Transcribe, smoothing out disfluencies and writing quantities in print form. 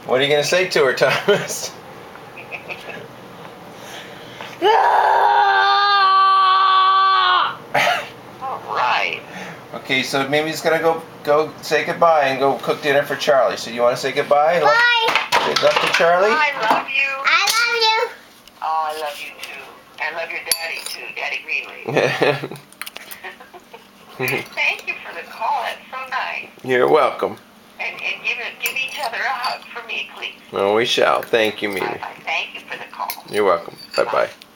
What are you going to say to her, Thomas? All right. Okay, so Mimi's going to go say goodbye and go cook dinner for Charlie. So you want to say goodbye? Bye. Say love to Charlie? I love you. I love you. Oh, I love you too. I love your daddy too, Daddy Greenleaf. Thank you for the call. That's so nice. You're welcome. And give each other a hug for me, please. Oh, we shall. Thank you, Mimi. Bye-bye. Thank you for the call. You're welcome. Bye-bye.